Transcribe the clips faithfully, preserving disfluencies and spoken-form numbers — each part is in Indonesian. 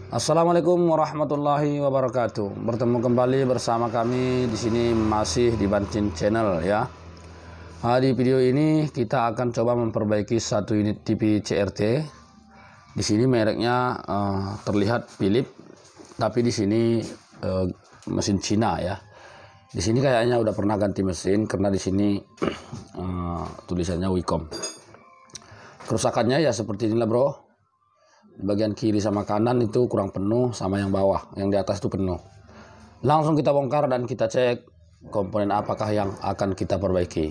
Assalamualaikum warahmatullahi wabarakatuh. Bertemu kembali bersama kami di sini masih di Bancin Channel ya. Nah, di video ini kita akan coba memperbaiki satu unit T V C R T. Di sini mereknya uh, terlihat Philips, tapi di sini uh, mesin Cina ya. Di sini kayaknya udah pernah ganti mesin karena di sini uh, tulisannya Wicom. Kerusakannya ya seperti inilah bro. Bagian kiri sama kanan itu kurang penuh, sama yang bawah, yang di atas itu penuh. Langsung kita bongkar dan kita cek komponen apakah yang akan kita perbaiki.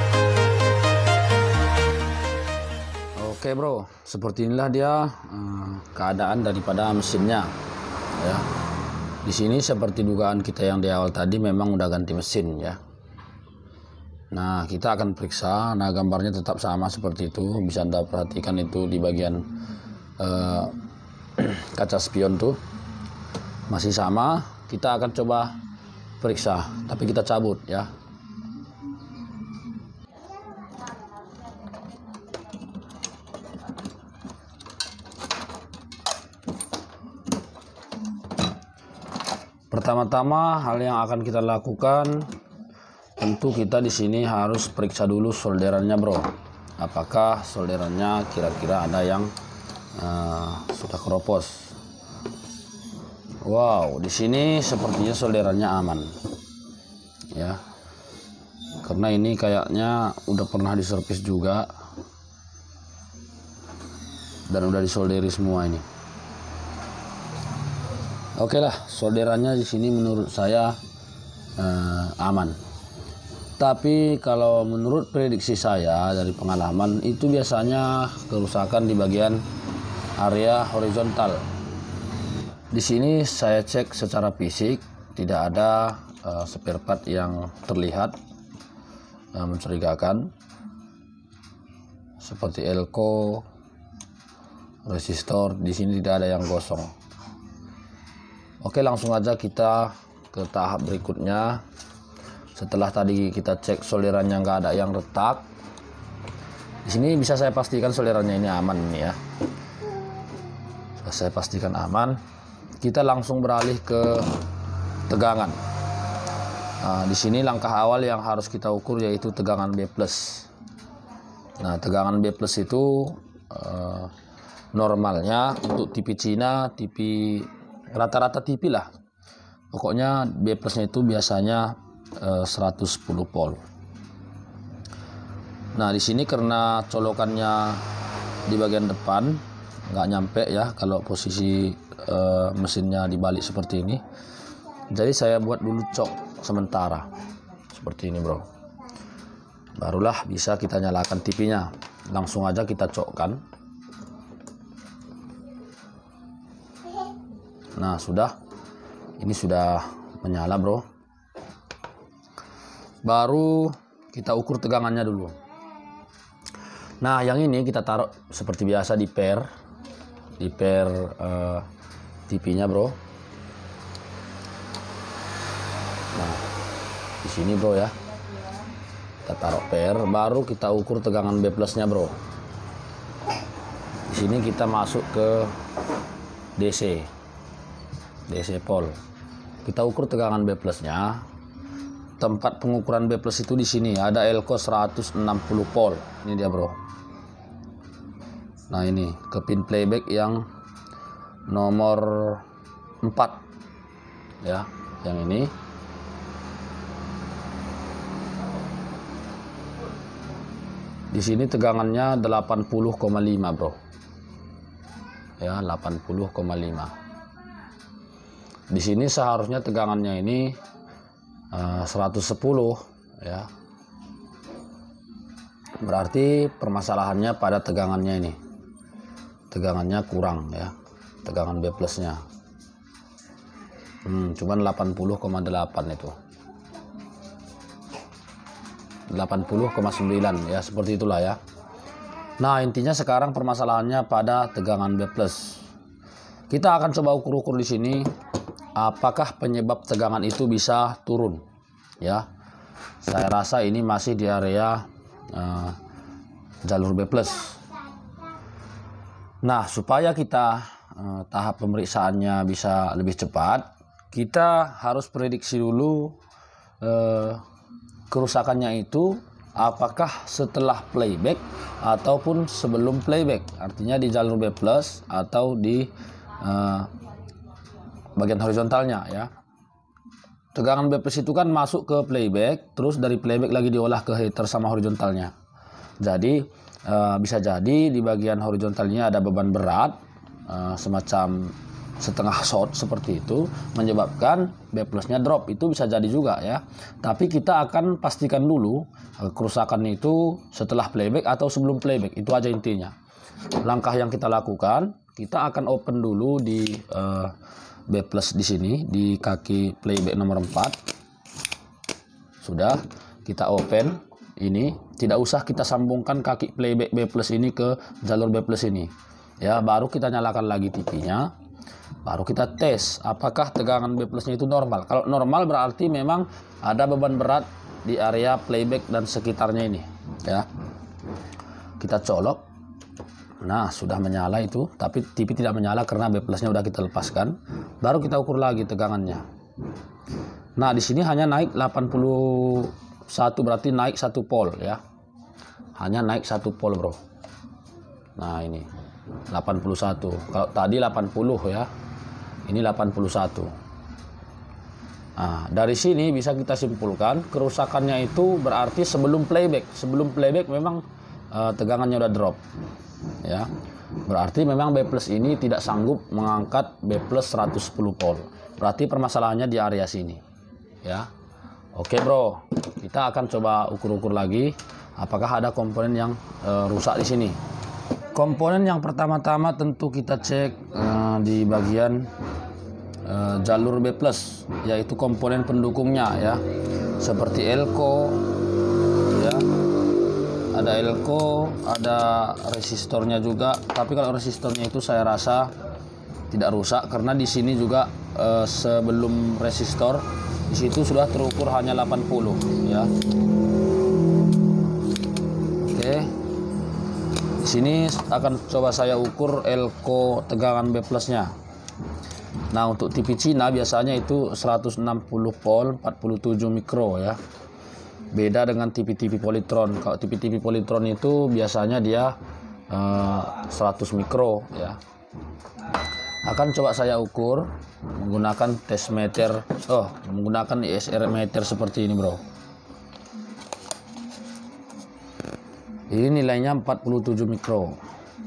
Oke bro, seperti inilah dia eh, keadaan daripada mesinnya ya. Di sini seperti dugaan kita yang di awal tadi, memang udah ganti mesin ya. Nah, kita akan periksa. Nah, gambarnya tetap sama seperti itu, bisa Anda perhatikan itu di bagian Uh, kaca spion tuh masih sama. Kita akan coba periksa, tapi kita cabut ya. Pertama-tama hal yang akan kita lakukan, tentu kita di sini harus periksa dulu solderannya bro. Apakah solderannya kira-kira ada yang Uh, sudah keropos. Wow, di sini sepertinya solderannya aman ya, karena ini kayaknya udah pernah diservis juga dan udah disolderi semua ini. Oke lah, solderannya di sini menurut saya uh, aman. Tapi kalau menurut prediksi saya dari pengalaman, itu biasanya kerusakan di bagian area horizontal. Di sini saya cek secara fisik tidak ada uh, spare part yang terlihat uh, mencurigakan, seperti elko, resistor. Di sini tidak ada yang gosong. Oke, langsung aja kita ke tahap berikutnya. Setelah tadi kita cek solderannya nggak ada yang retak, di sini bisa saya pastikan solderannya ini aman ini ya. Saya pastikan aman. Kita langsung beralih ke tegangan. Nah, di sini langkah awal yang harus kita ukur yaitu tegangan B plus. Nah, tegangan B plus itu eh, normalnya untuk T V Cina, T V rata-rata T V lah. Pokoknya B plusnya itu biasanya eh, seratus sepuluh volt. Nah, di sini karena colokannya di bagian depan nggak nyampe ya, kalau posisi uh, mesinnya dibalik seperti ini. Jadi saya buat dulu cok sementara seperti ini bro, barulah bisa kita nyalakan T V-nya. Langsung aja kita cokkan. Nah, sudah, ini sudah menyala bro. Baru kita ukur tegangannya dulu. Nah, yang ini kita taruh seperti biasa di pair di pair uh, T V-nya bro. Nah, di sini bro ya, kita taruh pair, baru kita ukur tegangan B plusnya bro. Di sini kita masuk ke D C D C pol. Kita ukur tegangan B plusnya. Tempat pengukuran B plus itu di sini ada elko seratus enam puluh volt. Ini dia bro. Nah, ini ke pin playback yang nomor empat ya, yang ini. Di sini tegangannya delapan puluh koma lima bro. Ya, delapan puluh koma lima. Di sini seharusnya tegangannya ini uh, seratus sepuluh ya. Berarti permasalahannya pada tegangannya ini. Tegangannya kurang ya, tegangan B plusnya hmm, cuman delapan puluh koma delapan itu, delapan puluh koma sembilan ya, seperti itulah ya. Nah, intinya sekarang permasalahannya pada tegangan B plus. Kita akan coba ukur-ukur di sini apakah penyebab tegangan itu bisa turun ya. Saya rasa ini masih di area uh, jalur B plus. Nah, supaya kita eh, tahap pemeriksaannya bisa lebih cepat, kita harus prediksi dulu eh, kerusakannya itu apakah setelah playback ataupun sebelum playback, artinya di jalur B plus atau di eh, bagian horizontalnya ya. Tegangan B plus itu kan masuk ke playback, terus dari playback lagi diolah ke heater sama horizontalnya. Jadi uh, bisa jadi di bagian horizontalnya ada beban berat uh, semacam setengah shot seperti itu, menyebabkan B plusnya drop. Itu bisa jadi juga ya. Tapi kita akan pastikan dulu uh, kerusakan itu setelah playback atau sebelum playback. Itu aja intinya. Langkah yang kita lakukan, kita akan open dulu di uh, B plus di sini di kaki playback nomor empat. Sudah kita open ini, tidak usah kita sambungkan kaki playback B plus ini ke jalur B plus ini ya. Baru kita nyalakan lagi T V-nya, baru kita tes apakah tegangan B plusnya itu normal. Kalau normal berarti memang ada beban berat di area playback dan sekitarnya ini ya. Kita colok, nah sudah menyala itu, tapi T V tidak menyala karena B plusnya udah kita lepaskan. Baru kita ukur lagi tegangannya. Nah di sini hanya naik delapan puluh satu, berarti naik satu volt ya, hanya naik satu volt bro. Nah ini delapan puluh satu, kalau tadi delapan puluh ya, ini delapan puluh satu. Nah dari sini bisa kita simpulkan kerusakannya itu berarti sebelum playback. Sebelum playback memang uh, tegangannya udah drop ya, berarti memang B plus ini tidak sanggup mengangkat B plus seratus sepuluh volt. Berarti permasalahannya di area sini ya. Oke bro, kita akan coba ukur-ukur lagi apakah ada komponen yang e, rusak di sini. Komponen yang pertama-tama tentu kita cek e, di bagian e, jalur B plus, yaitu komponen pendukungnya ya, seperti elko ya, ada elko, ada resistornya juga. Tapi kalau resistornya itu saya rasa tidak rusak karena di sini juga e, sebelum resistor di situ sudah terukur hanya delapan puluh ya. Oke. Di sini akan coba saya ukur elko tegangan B plusnya. Nah, untuk T V Cina biasanya itu seratus enam puluh volt, empat puluh tujuh mikro ya. Beda dengan T V-T V Polytron. Kalau T V-T V Polytron itu biasanya dia uh, seratus mikro ya. Akan coba saya ukur menggunakan tes meter, oh menggunakan I S R meter seperti ini bro. Ini nilainya empat puluh tujuh mikro.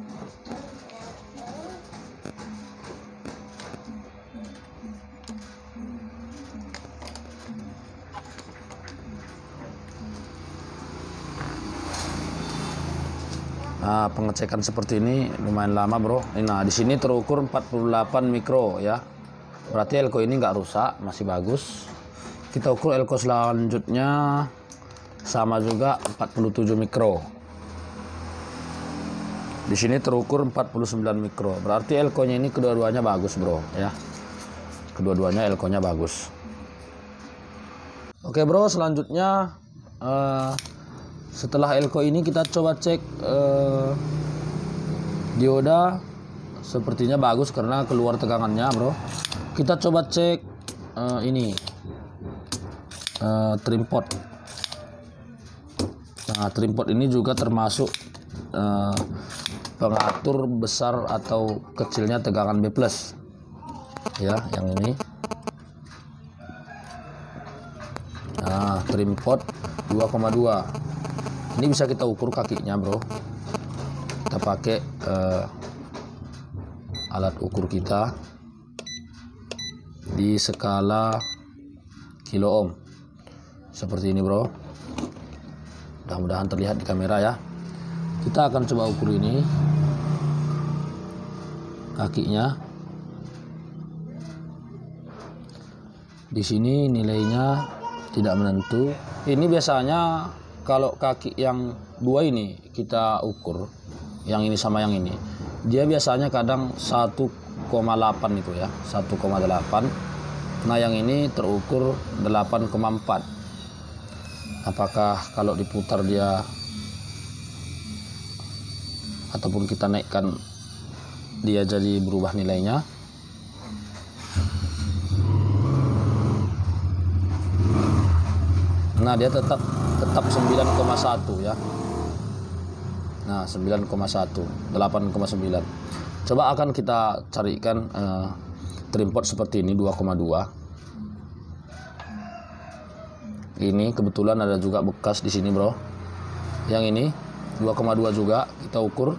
Nah, pengecekan seperti ini lumayan lama bro. Nah di sini terukur empat puluh delapan mikro ya. Berarti elko ini nggak rusak, masih bagus. Kita ukur elko selanjutnya sama juga empat puluh tujuh mikro. Di sini terukur empat puluh sembilan mikro. Berarti elko-nya ini kedua-duanya bagus bro ya. Kedua-duanya elko-nya bagus. Oke bro, selanjutnya uh, setelah elko ini kita coba cek uh, dioda. Sepertinya bagus karena keluar tegangannya bro. Kita coba cek uh, ini uh, trim pot. Nah trim pot ini juga termasuk uh, pengatur besar atau kecilnya tegangan B plus ya, yang ini. Nah trim pot dua koma dua. Ini bisa kita ukur kakinya bro. Kita pakai uh, alat ukur kita di skala kilo ohm seperti ini bro. Mudah-mudahan terlihat di kamera ya. Kita akan coba ukur ini kakinya. Di sini nilainya tidak menentu. Ini biasanya kalau kaki yang dua ini kita ukur, yang ini sama yang ini, dia biasanya kadang satu koma delapan itu ya, satu koma delapan. Nah yang ini terukur delapan koma empat. Apakah kalau diputar dia ataupun kita naikkan dia jadi berubah nilainya. Nah, dia tetap tetap sembilan koma satu ya. Nah, sembilan koma satu, delapan koma sembilan. Coba akan kita carikan uh, trim pot seperti ini dua koma dua. Ini kebetulan ada juga bekas di sini, bro. Yang ini dua koma dua juga, kita ukur.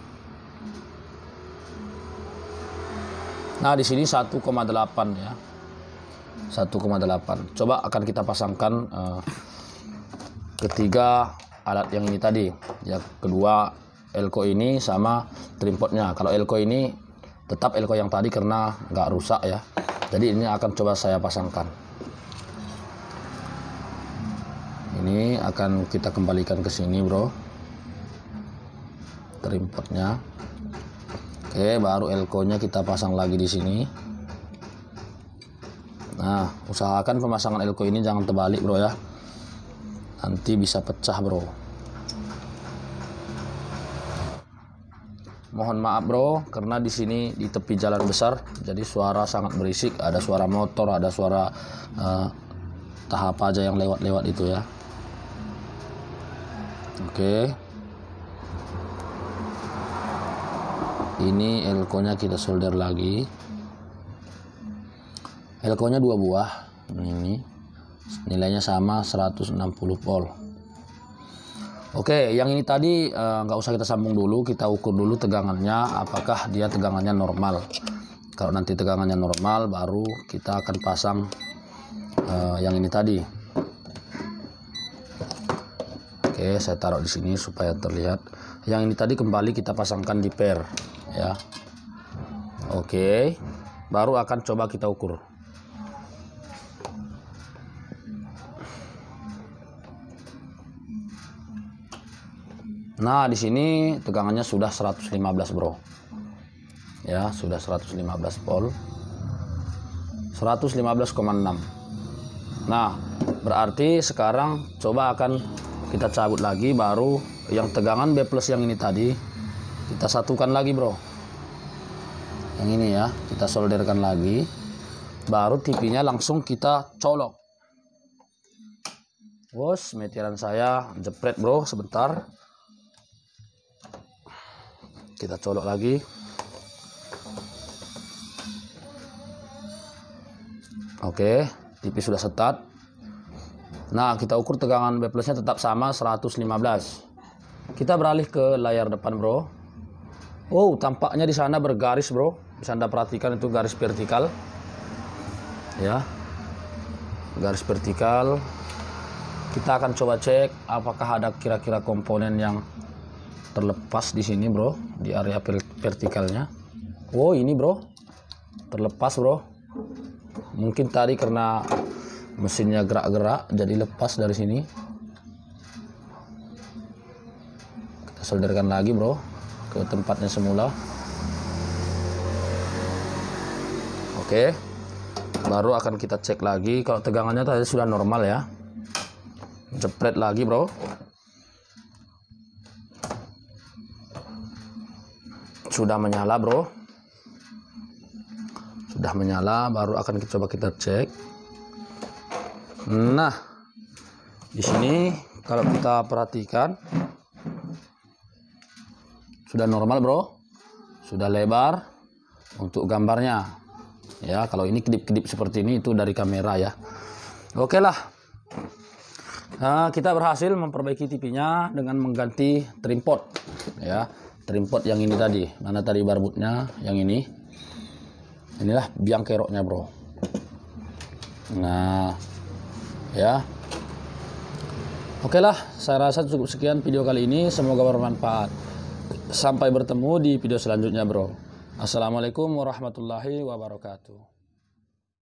Nah, di sini satu koma delapan ya. satu koma delapan. Coba akan kita pasangkan uh, ketiga alat yang ini tadi. Yang kedua elko ini sama trim potnya. Kalau elko ini tetap elko yang tadi karena nggak rusak ya. Jadi ini akan coba saya pasangkan. Ini akan kita kembalikan ke sini, bro. Trim potnya. Oke, baru elko-nya kita pasang lagi di sini. Nah, usahakan pemasangan elko ini jangan terbalik, bro ya. Nanti bisa pecah, bro. Mohon maaf, bro, karena di sini di tepi jalan besar, jadi suara sangat berisik. Ada suara motor, ada suara uh, tahap aja yang lewat-lewat itu ya. Oke. Ini elko-nya kita solder lagi. Elko-nya dua buah. Ini nilainya sama seratus enam puluh volt. Oke, yang ini tadi nggak uh, usah kita sambung dulu, kita ukur dulu tegangannya, apakah dia tegangannya normal. Kalau nanti tegangannya normal, baru kita akan pasang uh, yang ini tadi. Oke, saya taruh di sini supaya terlihat. Yang ini tadi kembali kita pasangkan di pair, ya. Oke, baru akan coba kita ukur. Nah, di sini tegangannya sudah seratus lima belas, bro. Ya, sudah seratus lima belas volt. seratus lima belas koma enam. Nah, berarti sekarang coba akan kita cabut lagi, baru yang tegangan B plus yang ini tadi kita satukan lagi, bro. Yang ini ya, kita solderkan lagi. Baru T P-nya langsung kita colok. Bos, meteran saya jepret, bro, sebentar. Kita colok lagi. Oke, T P sudah setat. Nah, kita ukur tegangan B plusnya tetap sama seratus lima belas. Kita beralih ke layar depan, bro. Oh, tampaknya di sana bergaris, bro. Bisa Anda perhatikan itu garis vertikal. Ya. Garis vertikal. Kita akan coba cek apakah ada kira-kira komponen yang terlepas di sini, bro, di area vertikalnya. Oh, ini, bro, terlepas, bro. Mungkin tadi karena mesinnya gerak-gerak jadi lepas dari sini. Kita solderkan lagi, bro, ke tempatnya semula. Oke, baru akan kita cek lagi. Kalau tegangannya tadi sudah normal ya, jepret lagi, bro. Sudah menyala, bro. Sudah menyala, baru akan kita coba kita cek. Nah, di sini kalau kita perhatikan sudah normal, bro. Sudah lebar untuk gambarnya. Ya, kalau ini kedip-kedip seperti ini itu dari kamera ya. Oke lah. Nah, kita berhasil memperbaiki T P-nya dengan mengganti trim pot ya. Trim pot yang ini tadi, mana tadi barbutnya, yang ini. Inilah biang keroknya, bro. Nah, ya. Oke lah, saya rasa cukup sekian video kali ini, semoga bermanfaat. Sampai bertemu di video selanjutnya, bro. Assalamualaikum warahmatullahi wabarakatuh.